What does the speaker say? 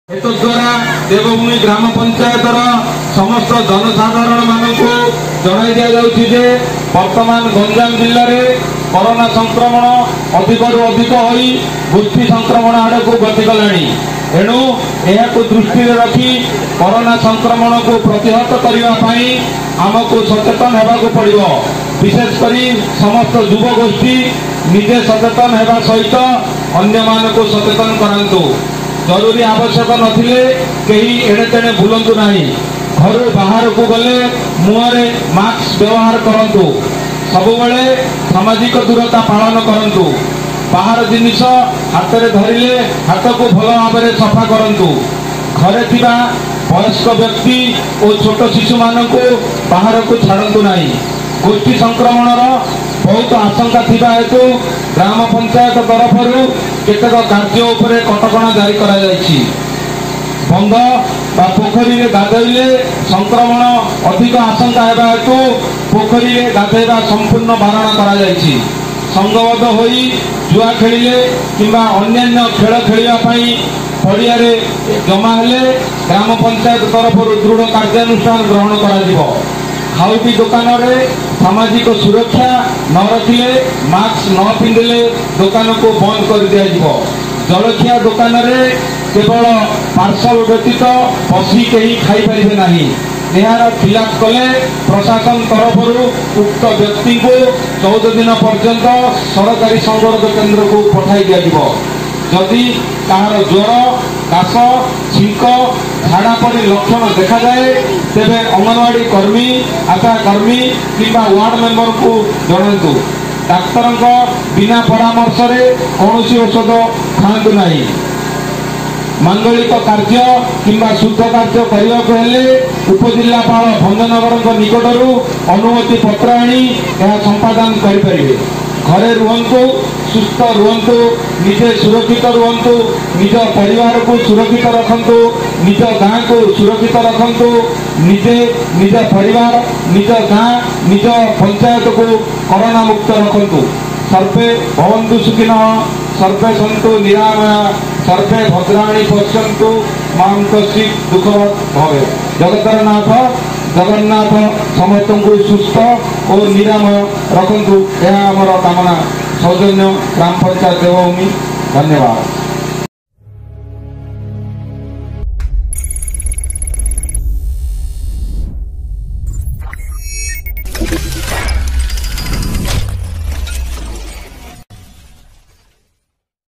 द्वारा देवभूमि ग्राम पंचायत समस्त जनसाधारण मानक जनाई दिजे वर्तमान गंजाम जिले में कोरोना संक्रमण अधिक अधिक होई गोष्ठी संक्रमण आड़ को गति कलानी। एणु यह दृष्टि रखी कोरोना संक्रमण को प्रतिहत करने आमको सचेतन होगा पड़ो। विशेषकर समस्त युवगोष्ठी निजे सचेतन होगा सहित अन्य मान को सचेतन करांतु। जरूरी आवश्यक नथिले कहीं एड़े तेड़े बुलंतु नहीं। घर बाहर को गले मुहरे मास्क व्यवहार करंतु। सबुबले सामाजिक दूरता पालन करंतु। बाहर जिनिस हाथ में धरिले हाथ को भल भाव में सफा करंतु। घरे थिबा वयस्क व्यक्ति और छोट शिशु मान को बाहर को छाड़ू नहीं। गोष्ठी संक्रमण बहुत आशंका थिबा हेतु ग्राम पंचायत तरफ केतक कार्य उपरे कटकणा जारी करा जायछि। बंध बा पोखरी में गाधोइले संक्रमण अधिक आशंका हेबा हेतु पोखरी में गाधोइबा संपूर्ण बारण करा जायछि। संगबद्ध होई जुआ खेलिले किंबा अन्यान्य खेल खेलिबा पई पड़िया जमा हेले ग्राम पंचायत तरफ दृढ़ कार्यानुष्ठान ग्रहण करा जिवो। खाउटी दुकान रे सामाजिक सुरक्षा न रखिले मास्क न पिंधिले दुकान को बंद कर दिया जिवो। जलखिया दुकान रे केवल पार्सल व्यतीत बसी कहीं खाई पारे नहीं। यार खिलाफ कले प्रशासन तरफ उक्त व्यक्ति को 14 दिन पर्यंत सरकारी संपर्क केंद्र को पठाई दिया। जदि कहार ज्वर काश छींक झाड़ा पड़ी लक्षण देखा जाए तेरे अंगनवाड़ी कर्मी आशा कर्मी किंबा वार्ड मेंबर को जनातु। डाक्तर बिना परामर्श कौन औषध खातु नहीं। मांगलिक कार्य किंबा शुद्ध कार्य करने को हेले उपजिलापाल भंजनगर निकटर अनुमति पत्र आनी संपादन करें। घरे रुहतु सुस्थ रुहतु निजे सुरक्षित रुहतु निज परिवार को सुरक्षित रखंतु निज गाँ को सुरक्षित रखंतु निजे निज परिवार निज गाँ निज पंचायत को कोरोना मुक्त रखंतु। सर्वे भवन्तु सुखिनः सर्वे सन्तु निरामया सर्वे भद्राणि पश्यन्तु मां कश्चित् दुःखवत् भवेत्। जगतरनाथ जगन्नाथ समस्त को सुस्थ और निरामय रखंतु। यह आमर कामना। सौजन्य ग्राम पंचायत देवभूमि। धन्यवाद।